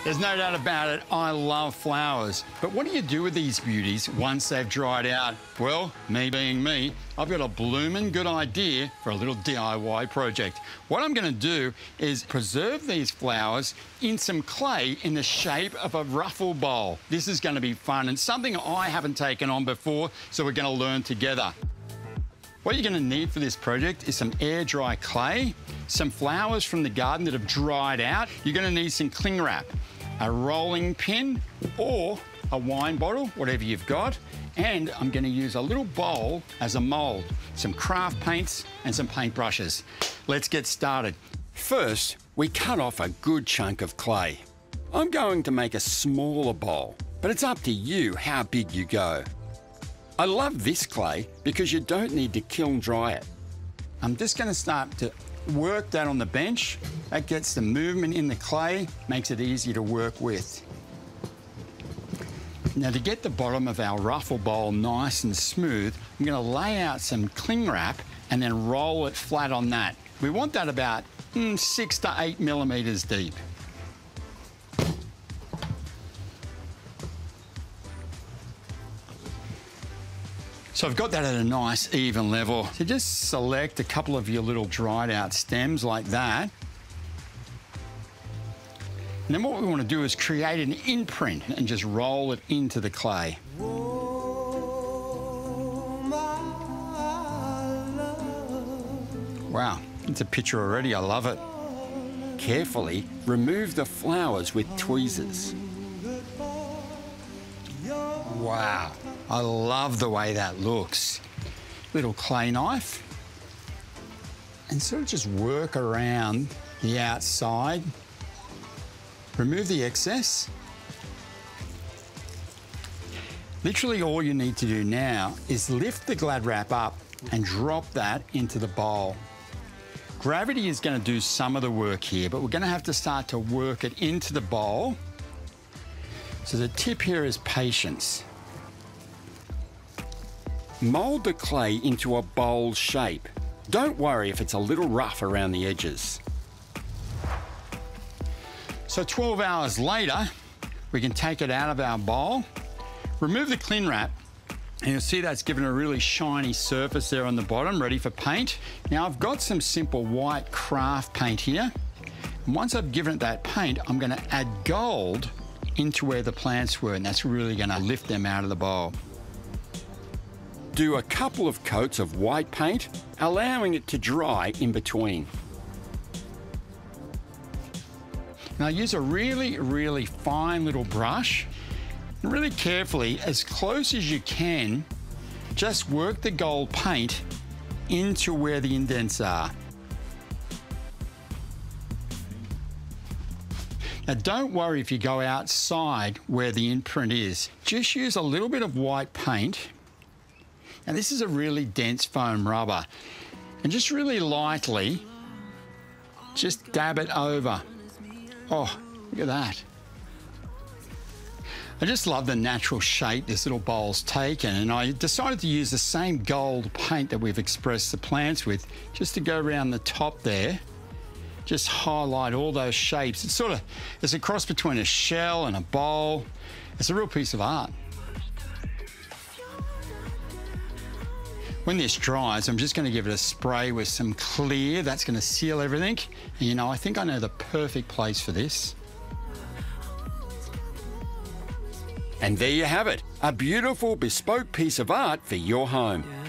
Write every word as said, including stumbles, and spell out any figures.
There's no doubt about it, I love flowers. But what do you do with these beauties once they've dried out? Well, me being me, I've got a bloomin' good idea for a little D I Y project. What I'm gonna do is preserve these flowers in some clay in the shape of a ruffle bowl. This is gonna be fun and something I haven't taken on before, so we're gonna learn together. What you're gonna need for this project is some air dry clay, some flowers from the garden that have dried out. You're gonna need some cling wrap, a rolling pin or a wine bottle, whatever you've got. And I'm gonna use a little bowl as a mold, some craft paints and some paint brushes. Let's get started. First, we cut off a good chunk of clay. I'm going to make a smaller bowl, but it's up to you how big you go. I love this clay because you don't need to kiln dry it. I'm just gonna start to work that on the bench. That gets the movement in the clay, makes it easy to work with. Now to get the bottom of our ruffle bowl nice and smooth, I'm gonna lay out some cling wrap and then roll it flat on that. We want that about mm, six to eight millimeters deep. So I've got that at a nice even level. So just select a couple of your little dried out stems like that. And then what we want to do is create an imprint and just roll it into the clay. Wow, it's a picture already, I love it. Carefully remove the flowers with tweezers. Wow, I love the way that looks. Little clay knife. And sort of just work around the outside. Remove the excess. Literally all you need to do now is lift the Glad Wrap up and drop that into the bowl. Gravity is going to do some of the work here, but we're going to have to start to work it into the bowl. So the tip here is patience. Mold the clay into a bowl shape. Don't worry if it's a little rough around the edges. So twelve hours later, we can take it out of our bowl, remove the cling wrap, and you'll see that's given a really shiny surface there on the bottom, ready for paint. Now I've got some simple white craft paint here. And once I've given it that paint, I'm gonna add gold into where the plants were, and that's really gonna lift them out of the bowl. Do a couple of coats of white paint, allowing it to dry in between. Now use a really, really fine little brush and really carefully, as close as you can, just work the gold paint into where the indents are. Now don't worry if you go outside where the imprint is. Just use a little bit of white paint. Now this is a really dense foam rubber. And just really lightly, just dab it over. Oh, look at that. I just love the natural shape this little bowl's taken, and I decided to use the same gold paint that we've expressed the plants with, just to go around the top there, just highlight all those shapes. It's sort of, it's a cross between a shell and a bowl. It's a real piece of art. When this dries, I'm just going to give it a spray with some clear. That's going to seal everything. And you know, I think I know the perfect place for this. And there you have it, a beautiful bespoke piece of art for your home.